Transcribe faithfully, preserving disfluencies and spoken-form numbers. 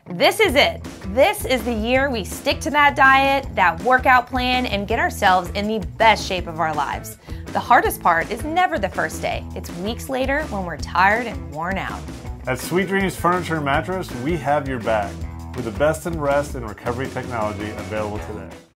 This is it. This is the year we stick to that diet, that workout plan, and get ourselves in the best shape of our lives. The hardest part is never the first day. It's weeks later when we're tired and worn out. At Sweet Dreams Furniture and Mattress, we have your back with the best in rest and recovery technology available today.